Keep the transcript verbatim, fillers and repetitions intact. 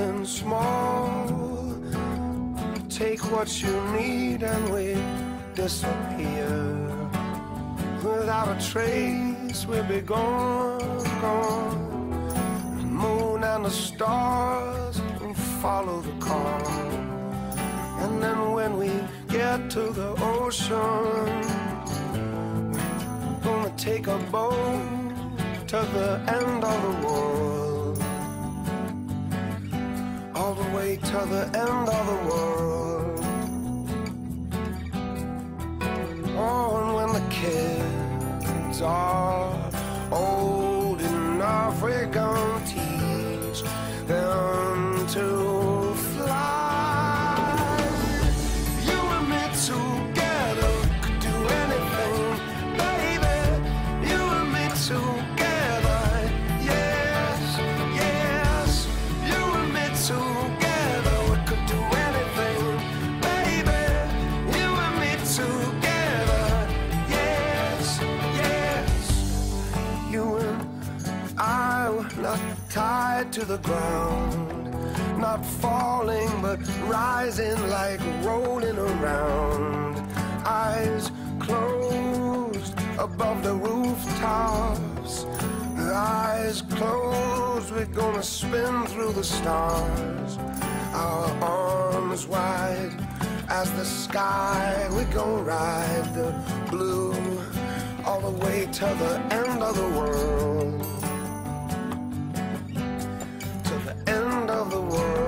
something small. Take what you need and we disappear. Without a trace we'll be gone, gone. The moon and the stars will follow the car. And then when we get to the ocean, we're gonna take a boat to the end of the world. All the way to the end of the world. Oh, and when the kids are old enough, we're gonna teach them to fly. You and me together could do anything, baby. You and me together, yes, yes. You and me together, we could do anything, baby. You and me together, yes, yes. You and I were not tied to the ground, not falling but rising like rolling around. Eyes closed above the rooftops, eyes closed, we're gonna spin through the stars. Our arms wide as the sky, we're gonna ride the blue all the way to the end of the world. To the end of the world.